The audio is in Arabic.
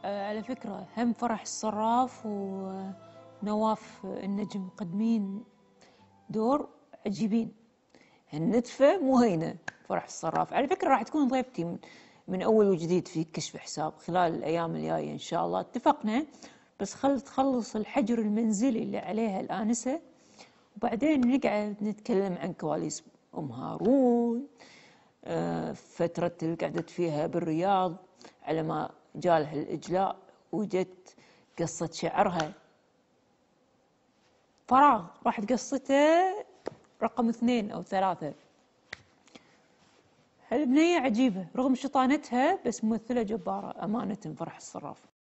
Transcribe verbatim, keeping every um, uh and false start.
آه، على فكرة هم فرح الصراف ونواف النجم مقدمين دور عجيبين. هالنتفة مو هينة. فرح الصراف على فكرة راح تكون ضيفتي من, من أول وجديد في كشف حساب خلال الأيام الجاية إن شاء الله، اتفقنا. بس خل تخلص الحجر المنزلي اللي عليها الآنسة، وبعدين نقعد نتكلم عن كواليس أم هارون، آه، فترة اللي قعدت فيها بالرياض على ما جالها الإجلاء، وجت قصة شعرها فراغ، راحت قصته رقم اثنين أو ثلاثة. هالبنية عجيبة رغم شطانتها، بس ممثلة جبارة أمانة فرح الصراف.